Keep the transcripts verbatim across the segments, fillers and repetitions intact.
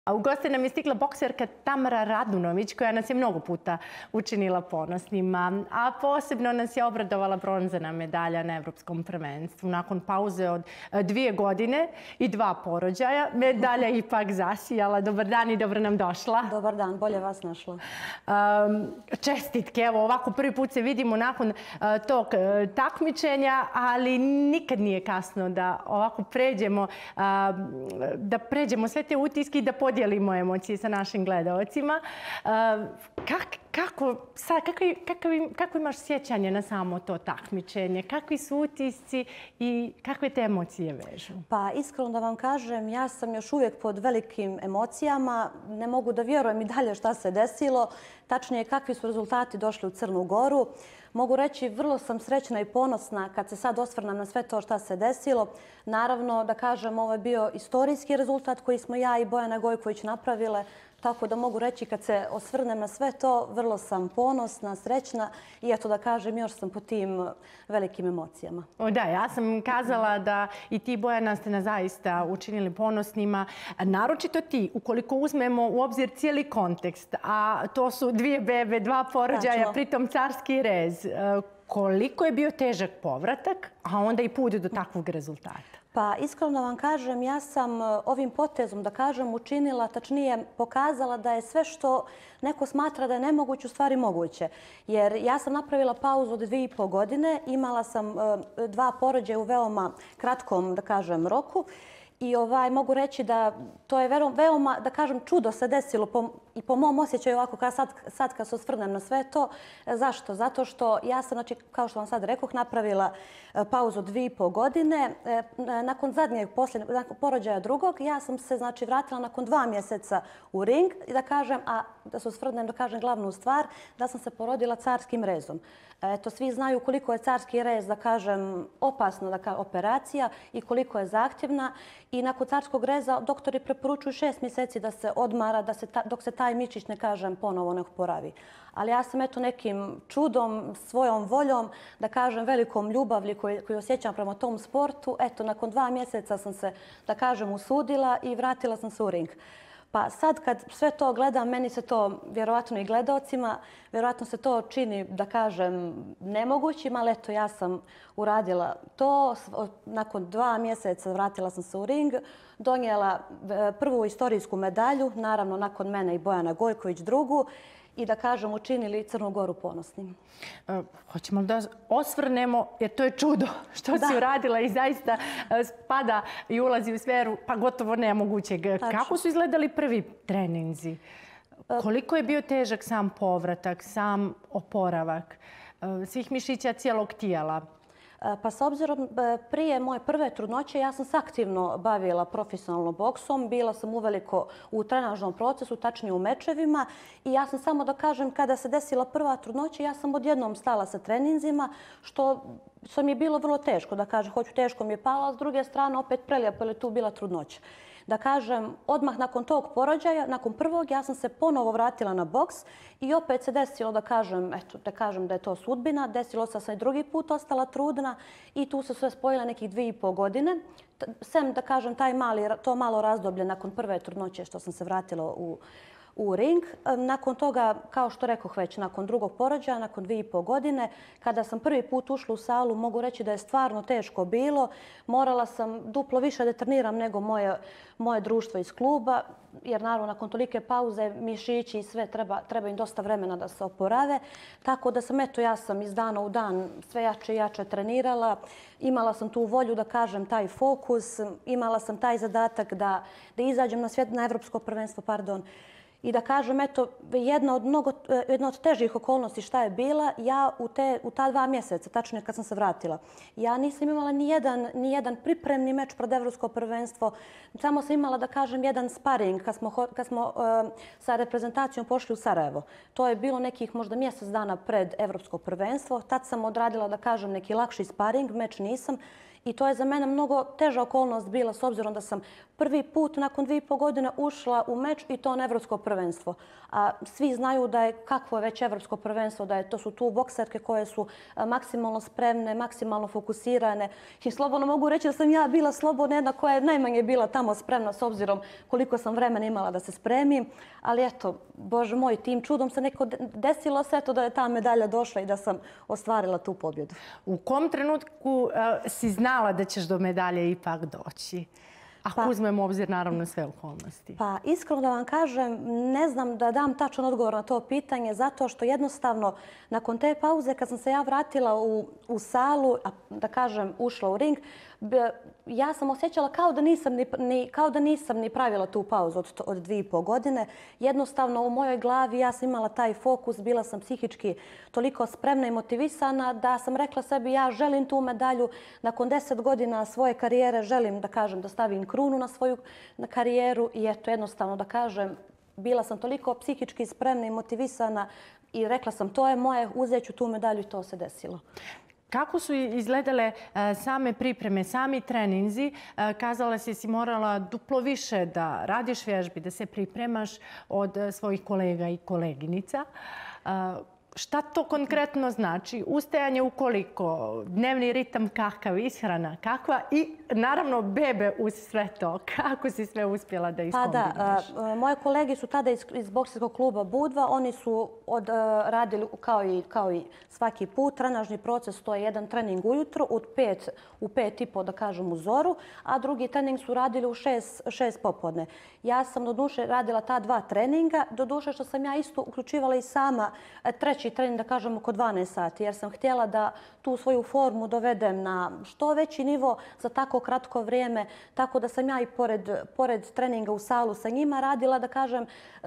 A u goste nam je stigla bokserka Tamara Radunović, koja nas je mnogo puta učinila ponosnima, a posebno nas je obradovala bronzana medalja na Evropskom prvenstvu. Nakon pauze od dvije godine i dva porođaja, medalja ipak zasijala. Dobar dan i dobro nam došla. Dobar dan, bolje vas našla. Um, čestitke, evo ovako prvi put se vidimo nakon uh, tog uh, takmičenja, ali nikad nije kasno da ovako pređemo, uh, da pređemo sve te utiske i da podijelimo emocije sa našim gledaocima. Kak, kako, sad, kakvi, kakvi, kako imaš sjećanje na samo to takmičenje? Kakvi su utisci i kakve te emocije vežu? Pa iskreno da vam kažem, ja sam još uvijek pod velikim emocijama. Ne mogu da vjerujem i dalje šta se desilo. Tačnije, kakvi su rezultati došli u Crnu Goru. Mogu reći, vrlo sam srećna i ponosna kad se sad osvrnem na sve to šta se desilo. Naravno, da kažem, ovo je bio istorijski rezultat koji smo ja i Bojana Gojković napravile. Tako da mogu reći, kad se osvrnem na sve to, vrlo sam ponosna, srećna i eto da kažem, još sam po tim velikim emocijama. O da, ja sam kazala da i ti, Bojana, ste nas zaista učinili ponosnima. Naročito ti, ukoliko uzmemo u obzir cijeli kontekst, a to su dvije bebe, dva porođaja, pritom carski rez. Koliko je bio težak povratak, a onda i put do takvog rezultata? Pa iskreno da vam kažem, ja sam ovim potezom, da kažem, učinila, tačnije pokazala da je sve što neko smatra da je nemoguće, u stvari moguće. Jer ja sam napravila pauzu od dvije i po godine, imala sam dva porođaja u veoma kratkom, da kažem, roku. I ovaj, mogu reći da to je veoma, da kažem, čudo se desilo po, i po mom osjećaju ovako kad sad, sad kad se osvrnem na sve to. Zašto? Zato što ja sam, znači, kao što vam sad rekoh, napravila pauzu od dvije i po godine. Nakon zadnjeg posljednjeg, nakon porođaja drugog, ja sam se, znači, vratila nakon dva mjeseca u ring i da kažem, a da se osvrnem, da kažem glavnu stvar, da sam se porodila carskim rezom. Eto, svi znaju koliko je carski rez, da kažem, opasna da kažem, operacija i koliko je zahtjevna. I nakon carskog reza doktori preporučuju šest mjeseci da se odmara, da se ta, dok se taj mišić, ne kažem, ponovo ne oporavi. Ali ja sam eto nekim čudom, svojom voljom, da kažem velikom ljubavlju koju, koju osjećam prema tom sportu, eto nakon dva mjeseca sam se, da kažem, usudila i vratila sam se u ring. Pa sad kad sve to gledam, meni se to, vjerovatno i gledaocima, vjerovatno se to čini, da kažem, nemogućim, ali eto ja sam uradila to. Nakon dva mjeseca vratila sam se u ring, donijela prvu istorijsku medalju, naravno nakon mene i Bojana Gojković drugu, i da kažem učinili Crnu Goru ponosnim. E, hoćemo da osvrnemo, jer to je čudo što da. si uradila i zaista spada i ulazi u sferu pa gotovo nemogućeg. Tačno. Kako su izgledali prvi treninzi? Koliko je bio težak sam povratak, sam oporavak svih mišića cijelog tijela? Pa s obzirom prije moje prve trudnoće ja sam se aktivno bavila profesionalno boksom. Bila sam uveliko u trenažnom procesu, tačnije u mečevima. I ja sam samo da kažem, kada se desila prva trudnoća, ja sam odjednom stala sa treninzima, što, što mi je bilo vrlo teško. Da kažem, hoću teško mi je palo, a s druge strane opet prelijepo je tu bila trudnoća. Da kažem, odmah nakon tog porođaja, nakon prvog, ja sam se ponovo vratila na boks i opet se desilo da kažem, eto, da kažem da je to sudbina. Desilo se da sam i drugi put ostala trudna i tu se sve spojile nekih dvije i po godine. Sem, da kažem, taj mali, to malo razdoblje nakon prve trudnoće što sam se vratila u u ring. Nakon toga, kao što rekoh već, nakon drugog porođaja, nakon dvije i po godine, kada sam prvi put ušla u salu, mogu reći da je stvarno teško bilo. Morala sam duplo više da treniram nego moje, moje društvo iz kluba, jer naravno nakon tolike pauze mišići i sve treba, treba im dosta vremena da se oporave. Tako da sam, eto, ja sam iz dana u dan sve jače i jače trenirala. Imala sam tu volju da kažem taj fokus, imala sam taj zadatak da, da izađem na, svijet, na Evropsko prvenstvo, pardon, i da kažem, eto, jedna od, mnogo, jedna od težih okolnosti šta je bila, ja u, te, u ta dva mjeseca, tačnije kad sam se vratila, ja nisam imala ni jedan, ni jedan pripremni meč pred Evropsko prvenstvo. Samo sam imala, da kažem, jedan sparing kad smo, kad smo uh, sa reprezentacijom pošli u Sarajevo. To je bilo nekih možda mjesec dana pred Evropsko prvenstvo. Tad sam odradila, da kažem, neki lakši sparing, meč nisam. I to je za mene mnogo teža okolnost bila s obzirom da sam prvi put nakon dvije i pol godine ušla u meč i to na evropsko prvenstvo. A svi znaju da je kakvo je već evropsko prvenstvo, da je, to su tu bokserke koje su maksimalno spremne, maksimalno fokusirane. I slobodno mogu reći da sam ja bila slobodna jedna koja je najmanje bila tamo spremna s obzirom koliko sam vremena imala da se spremim. Ali eto, Bože moj, tim čudom se neko desilo sve to da je ta medalja došla i da sam ostvarila tu pobjedu. U kom trenutku uh, si znala da ćeš do medalje ipak doći? Ako pa, uzmemo u obzir naravno sve okolnosti. Pa iskreno da vam kažem, ne znam da dam tačan odgovor na to pitanje zato što jednostavno nakon te pauze kad sam se ja vratila u, u salu, a da kažem ušla u ring, ja sam osjećala kao da nisam ni, ni, kao da nisam ni pravila tu pauzu od, od dvije i pol godine. Jednostavno u mojoj glavi ja sam imala taj fokus, bila sam psihički toliko spremna i motivisana da sam rekla sebi ja želim tu medalju. Nakon deset godina svoje karijere želim da kažem da stavim krunu na svoju na karijeru i eto jednostavno da kažem bila sam toliko psihički spremna i motivisana i rekla sam to je moje, uzet ću tu medalju i to se desilo. Kako su izgledale same pripreme, sami treninzi? Kazala si si morala duplo više da radiš vježbi, da se pripremaš od svojih kolega i koleginica. Šta to konkretno znači? Ustajanje ukoliko, dnevni ritam kakav, ishrana kakva i naravno bebe uz sve to. Kako si sve uspjela da iskombiniraš? Pa da, moje kolege su tada iz, iz bokserskog kluba Budva. Oni su od, radili kao i, kao i svaki put. Trenažni proces to je jedan trening ujutro od pet, u pet i po da kažem u zoru, a drugi trening su radili u šest, šest popodne. Ja sam do duše radila ta dva treninga. Do duše što sam ja isto uključivala i sama treći trening, da kažem, oko dvanaest sati, jer sam htjela da tu svoju formu dovedem na što veći nivo za tako kratko vrijeme, tako da sam ja i pored, pored treninga u salu sa njima radila, da kažem,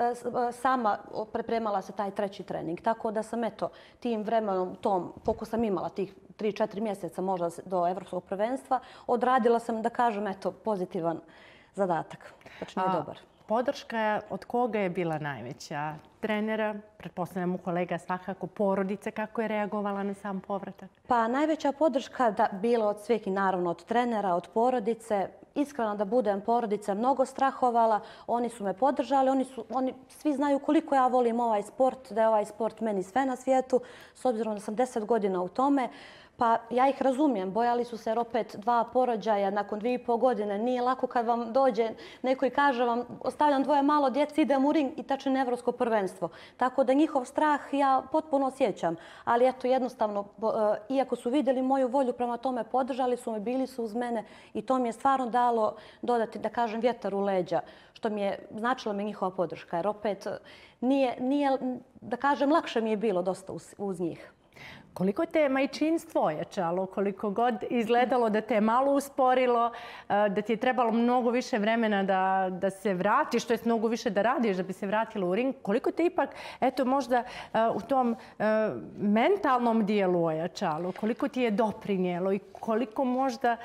sama pripremala se taj treći trening. Tako da sam, eto, tim vremenom, tom, koliko sam imala tih tri četiri mjeseca možda do evropskog prvenstva, odradila sam, da kažem, eto, pozitivan zadatak. Znači, nije dobar. Podrška od koga je bila najveća? Trenera, pretpostavljamo kolega svakako, porodice, kako je reagovala na sam povratak? Pa najveća podrška da bila od svih i naravno od trenera, od porodice. Iskreno da budem, porodica mnogo strahovala, oni su me podržali, oni, su, oni svi znaju koliko ja volim ovaj sport, da je ovaj sport meni sve na svijetu, s obzirom da sam deset godina u tome. Pa ja ih razumijem, bojali su se jer opet dva porođaja nakon dvije i pol godine. Nije lako kad vam dođe neko i kaže vam ostavljam dvoje malo djece, idem u ring i tačno na evropsko prvenstvo. Tako da njihov strah ja potpuno osjećam. Ali eto jednostavno, iako su vidjeli moju volju prema tome, podržali su me, bili su uz mene i to mi je stvarno dalo dodati, da kažem, vjetar u leđa, što mi je značila mi njihova podrška. Jer opet nije, nije da kažem, lakše mi je bilo dosta uz, uz njih. Koliko te je majčinstvo ojačalo, koliko god izgledalo da te je malo usporilo, da ti je trebalo mnogo više vremena da, da se vratiš, to je mnogo više da radiš da bi se vratila u ring, koliko te ipak eto, možda u tom mentalnom dijelu ojačalo, koliko ti je doprinijelo i koliko možda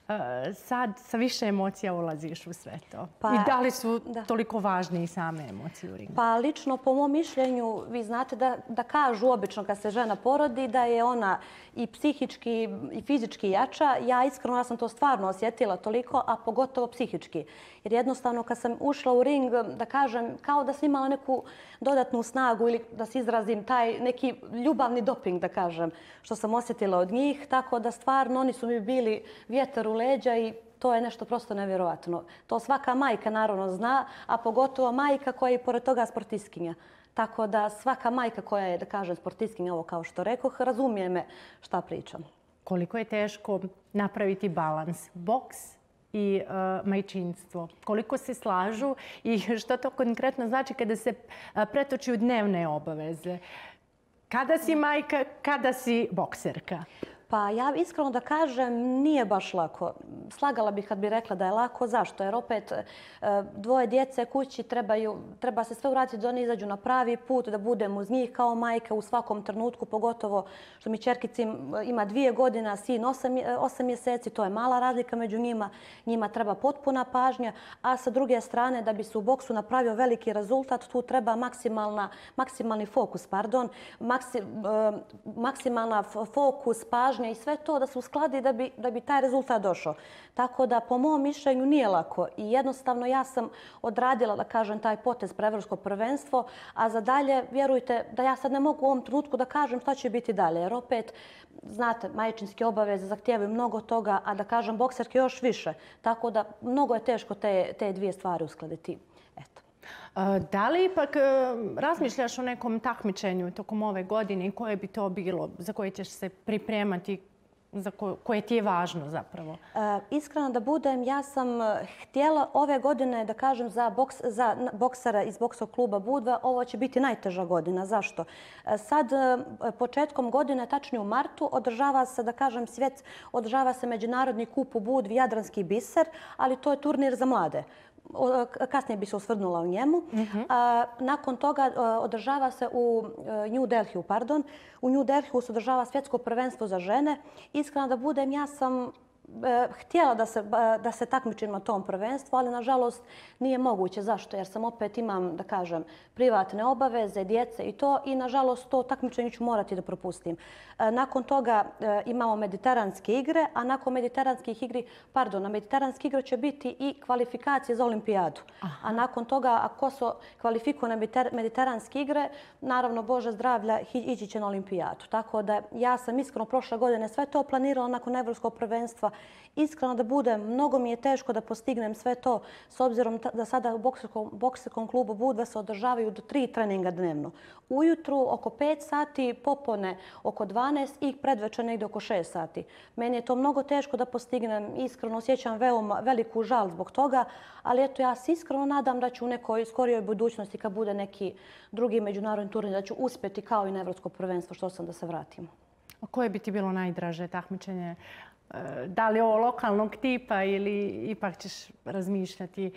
sad sa više emocija ulaziš u sve to? Pa, I da li su da. toliko važne i same emocije u ringu? Pa lično, po mom mišljenju, vi znate da, da kažu obično kad se žena porodi da je ona i psihički i fizički jača. Ja iskreno, ja sam to stvarno osjetila toliko, a pogotovo psihički. Jer jednostavno kad sam ušla u ring, da kažem, kao da sam imala neku dodatnu snagu ili da se izrazim taj neki ljubavni doping, da kažem, što sam osjetila od njih. Tako da stvarno oni su mi bili vjetar u leđa i to je nešto prosto nevjerovatno. To svaka majka naravno zna, a pogotovo majka koja je i pored toga sportistkinja. Tako da svaka majka koja je, da kažem, sportistkinja, ovo kao što rekoh, razumije me šta pričam. Koliko je teško napraviti balans? Boks i uh, majčinstvo. Koliko se slažu i što to konkretno znači kada se uh, pretoči u dnevne obaveze? Kada si majka, kada si bokserka? Pa ja iskreno da kažem, nije baš lako. Slagala bih kad bih rekla da je lako. Zašto? Jer opet dvoje djece kući trebaju, treba se sve uraditi da oni izađu na pravi put, da budem uz njih kao majka u svakom trenutku, pogotovo što mi ćerkici ima dvije godina, sin osam, osam mjeseci, to je mala razlika među njima. Njima treba potpuna pažnja, a sa druge strane da bi se u boksu napravio veliki rezultat, tu treba maksimalna, maksimalni fokus, pardon, maksi, maksimalna fokus, pažnja pažnja i sve to da se uskladi da bi, da bi taj rezultat došao. Tako da, po mom mišljenju, nije lako i jednostavno ja sam odradila, da kažem, taj potez pre evropsko prvenstvo, a za dalje, vjerujte da ja sad ne mogu u ovom trenutku da kažem šta će biti dalje, jer opet, znate, majčinske obaveze zahtijevaju mnogo toga, a da kažem, bokserke još više. Tako da, mnogo je teško te, te dvije stvari uskladiti. Eto. Da li ipak razmišljaš o nekom takmičenju tokom ove godine i koje bi to bilo, za koje ćeš se pripremati, za koje ti je važno zapravo? Iskreno da budem, ja sam htjela ove godine da kažem za, boks, za boksera iz boksovog kluba Budva, ovo će biti najteža godina. Zašto? Sad, početkom godine, tačnije u martu, održava se, da kažem, svijet, održava se Međunarodni kup u Budvi Jadranski biser, ali to je turnir za mlade. Kasnije bi se osvrnula u njemu. Uh-huh. Nakon toga održava se u New Delhiju, pardon. U New Delhiju se održava svjetsko prvenstvo za žene. Iskreno da budem, ja sam htjela da se, da se takmičim na tom prvenstvu, ali nažalost nije moguće. Zašto? Jer sam opet imam, da kažem, privatne obaveze, djece i to i nažalost to takmičenje ću morati da propustim. Nakon toga imamo mediteranske igre, a nakon mediteranskih igri, pardon, na mediteranske igre će biti i kvalifikacije za olimpijadu. Aha. A nakon toga, ako se kvalifikuje na mediteranske igre, naravno, Bože zdravlja, ići će na olimpijadu. Tako da ja sam iskreno prošle godine sve to planirala nakon evropskog prvenstva. Iskreno da budem, mnogo mi je teško da postignem sve to s obzirom da sada u bokserskom, bokserskom klubu Budva se održavaju do tri treninga dnevno. Ujutru oko pet sati, popodne oko dvanaest i predvečer negdje oko šest sati. Meni je to mnogo teško da postignem, iskreno osjećam veoma veliku žal zbog toga, ali eto ja se iskreno nadam da ću u nekoj skorijoj budućnosti kad bude neki drugi međunarodni turnir da ću uspjeti kao i na evropsko prvenstvo što sam da se vratim. A koje bi ti bilo najdraže takmičenje? Da li ovo lokalnog tipa ili ipak ćeš razmišljati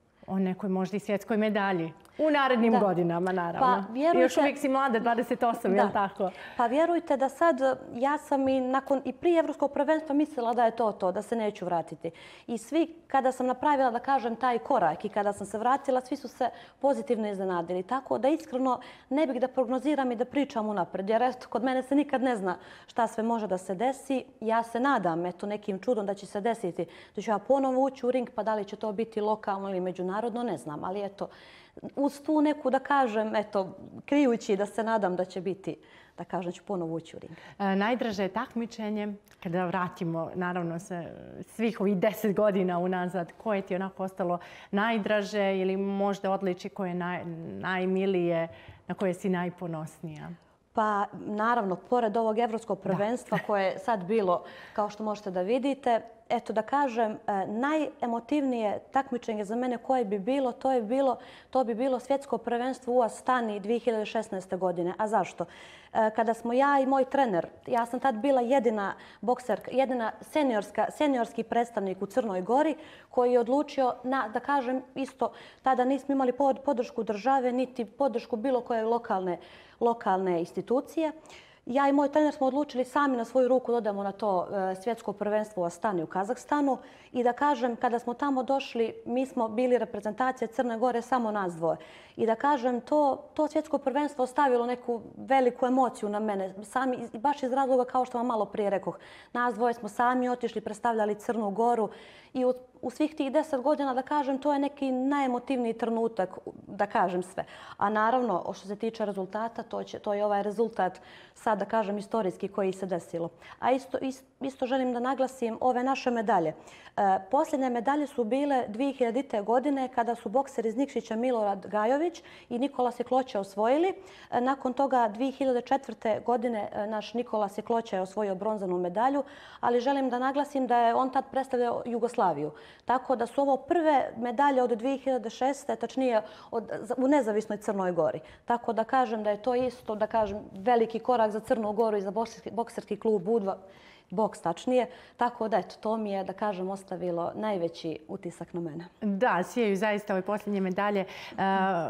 o nekoj možda i svjetskoj medalji? U narednim da. godinama, naravno. Pa, vjerujte, još uvijek si mlada, dvadeset osam, je li tako? Pa vjerujte da sad, ja sam i, nakon, i prije evropskog prvenstva mislila da je to to, da se neću vratiti. I svi, kada sam napravila, da kažem, taj korak i kada sam se vratila, svi su se pozitivno iznenadili. Tako da iskreno ne bih da prognoziram i da pričam unapred, jer eto, kod mene se nikad ne zna šta sve može da se desi. Ja se nadam, eto, nekim čudom da će se desiti, da ću ja ponovo ući u ring, pa da li će to biti lokalno ili međunarodno, ne znam. Ali eto, uz tu neku, da kažem, eto, krijući da se nadam da će biti, da kažem, ću ponovo ući u ring. E, najdraže je takmičenje, kada vratimo, naravno, se svih ovih deset godina unazad, koje ti je onako ostalo najdraže ili možda odliči koje je naj, najmilije, na koje si najponosnija? Pa, naravno, pored ovog evropskog prvenstva koje je sad bilo, kao što možete da vidite, eto da kažem, najemotivnije takmičenje za mene koje bi bilo, to je bilo, to bi bilo svjetsko prvenstvo u Astani dvije hiljade šesnaeste. godine. A zašto? Kada smo ja i moj trener, ja sam tad bila jedina bokserka, jedina seniorska, seniorski predstavnik u Crnoj Gori koji je odlučio, na, da kažem isto, tada nismo imali podršku države niti podršku bilo koje lokalne, lokalne institucije. Ja i moj trener smo odlučili sami na svoju ruku da odemo na to svjetsko prvenstvo u Astani u Kazahstanu i da kažem, kada smo tamo došli, mi smo bili reprezentacija Crne Gore samo nas dvoje. I da kažem, to, to svjetsko prvenstvo ostavilo neku veliku emociju na mene. Sami, baš iz razloga, kao što vam malo prije rekoh, nas dvoje smo sami otišli, predstavljali Crnu Goru i u, u svih tih deset godina, da kažem, to je neki najemotivniji trenutak, da kažem sve. A naravno, što se tiče rezultata, to, će, to je ovaj rezultat, sad da kažem, istorijski koji se desilo. A isto, isto, isto želim da naglasim ove naše medalje. E, posljednje medalje su bile dvije hiljadite. godine kada su bokseri iz Nikšića Milorad Gajović i Nikola Sekloća osvojili. E, nakon toga dvije hiljade četvrte. godine naš Nikola Sekloća je osvojio bronzanu medalju, ali želim da naglasim da je on tad predstavljao Jugoslaviju. Tako da su ovo prve medalje od dvije hiljade šeste. tačnije od, u nezavisnoj Crnoj Gori. Tako da kažem da je to isto, da kažem, veliki korak za Crnu Goru i za bokserski, bokserski klub Budva, boks tačnije. Tako da, eto, to mi je, da kažem, ostavilo najveći utisak na mene. Da, sijaju zaista ove posljednje medalje uh,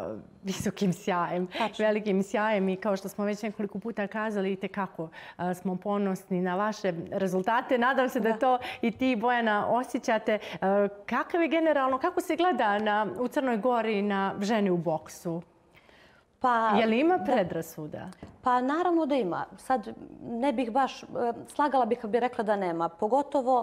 visokim sjajem, Tačno. velikim sjajem i kao što smo već nekoliko puta kazali, itekako uh, smo ponosni na vaše rezultate. Nadam se da, da to i ti, Bojana, osjećate. Uh, kakav je generalno, kako se gleda na, u Crnoj Gori na žene u boksu? Pa, je li ima predrasuda? Pa naravno da ima. Sad ne bih baš, slagala bih kad bih rekla da nema. Pogotovo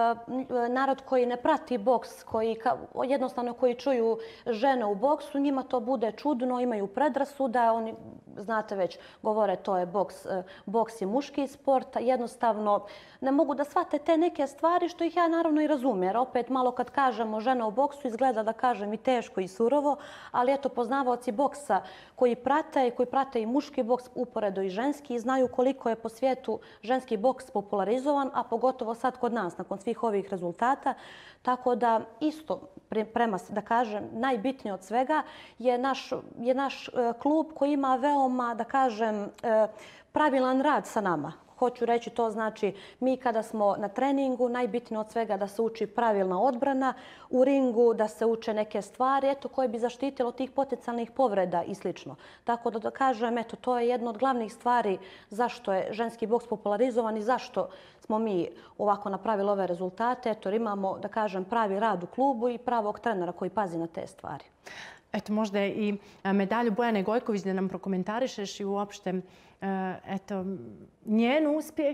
narod koji ne prati boks, koji jednostavno koji čuju žene u boksu, njima to bude čudno, imaju predrasuda, oni, znate već, govore to je boks, boks je muški sport, jednostavno ne mogu da shvate te neke stvari što ih ja naravno i razumijem. Jer opet malo kad kažemo žena u boksu izgleda da kažem i teško i surovo, ali eto poznavaoci boksa koji prate, koji prate i muški boks, uporedo i ženski, i znaju koliko je po svijetu ženski boks popularizovan, a pogotovo sad kod nas, nakon svih ovih rezultata. Tako da isto, prema, da kažem, najbitnije od svega je naš, je naš klub koji ima veoma, da kažem, pravilan rad sa nama. Hoću reći, to znači mi kada smo na treningu, najbitnije od svega da se uči pravilna odbrana, u ringu da se uče neke stvari eto, koje bi zaštitilo tih potencijalnih povreda i slično. Tako da, da kažem, eto, to je jedna od glavnih stvari zašto je ženski boks popularizovan i zašto smo mi ovako napravili ove rezultate. Eto, imamo, da kažem, pravi rad u klubu i pravog trenera koji pazi na te stvari. Eto, možda i medalju Bojane Gojković da nam prokomentarišeš i uopšte eto, njen uspjeh.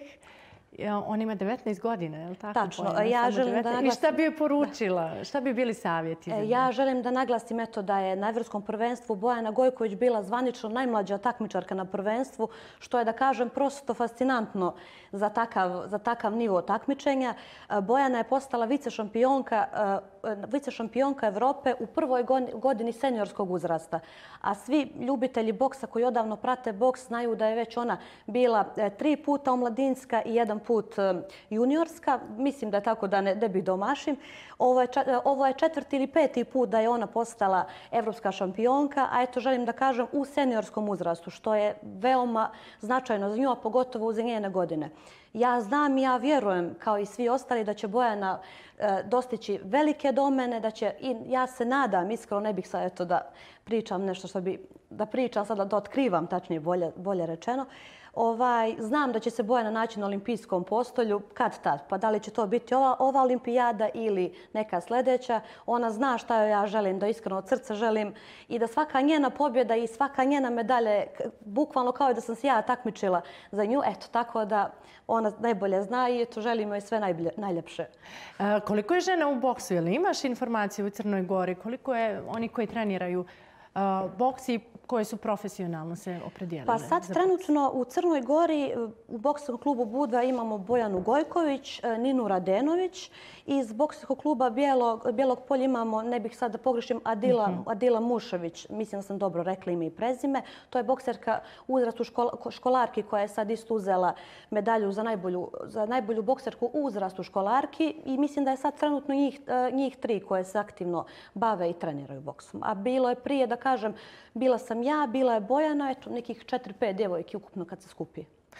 On ima devetnaest godina, je li tako? Tačno. Ja želim da naglasim... I šta bi joj poručila? Šta bi bili savjeti za nju? Ja želim da naglasim eto, da je na Evropskom prvenstvu Bojana Gojković bila zvanično najmlađa takmičarka na prvenstvu, što je, da kažem, prosto fascinantno za takav, za takav nivo takmičenja. Bojana je postala vicešampionka, vicešampionka Evrope u prvoj godini seniorskog uzrasta. A svi ljubitelji boksa koji odavno prate boks znaju da je već ona bila tri puta omladinska i jedan put juniorska. Mislim da je tako da ne, ne bih domašim. Ovo je, ovo je četvrti ili peti put da je ona postala evropska šampionka, a eto želim da kažem u seniorskom uzrastu, što je veoma značajno za nju, a pogotovo za njene godine. Ja znam i ja vjerujem, kao i svi ostali, da će Bojana e, dostići velike domene, da će, i ja se nadam, iskreno ne bih sad eto da pričam nešto što bi, da pričam sada, da otkrivam, tačnije bolje, bolje rečeno. Ovaj, znam da će se Bojana naći na olimpijskom postolju, kad tad, pa da li će to biti ova, ova olimpijada ili neka sljedeća. Ona zna šta joj ja želim, da iskreno od srca želim i da svaka njena pobjeda i svaka njena medalja, bukvalno kao da sam se ja takmičila za nju, eto, tako da ona najbolje zna i eto, želimo joj sve najbolje, najljepše. A, koliko je žena u boksu? Je li imaš informaciju u Crnoj Gori? Koliko je oni koji treniraju a, boks i koje su profesionalno se opredijelile? Pa sad trenutno u Crnoj Gori u boksovkom klubu Budva imamo Bojanu Gojković, Ninu Radenović. Iz boksovskog kluba Bijelog, Bijelog polja imamo, ne bih sad da pogrešim, Adila, mm-hmm. Adila Mušević. Mislim da sam dobro rekla ime i prezime. To je bokserka u uzrastu škol, školarki koja je sad isto uzela medalju za najbolju, za najbolju bokserku u uzrastu školarki. I mislim da je sad trenutno njih, njih tri koje se aktivno bave i treniraju boksom. A bilo je prije, da kažem, bila sam ja, bila je Bojana, eto nekih četiri pet djevojki ukupno kad se skupi.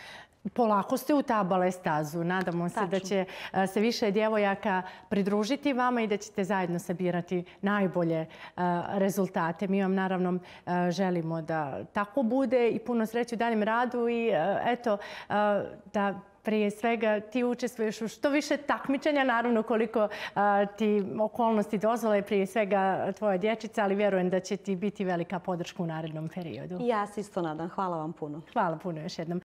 Polako ste utabale stazu. Nadamo se Tačno. Da će se više djevojaka pridružiti vama i da ćete zajedno sabirati najbolje rezultate. Mi vam naravno želimo da tako bude i puno sreće u daljem radu i eto da prije svega ti učestvuješ u što više takmičenja, naravno koliko a, ti okolnosti dozvole, prije svega tvoja dječica, ali vjerujem da će ti biti velika podrška u narednom periodu. Ja se isto nadam. Hvala vam puno. Hvala puno još jednom.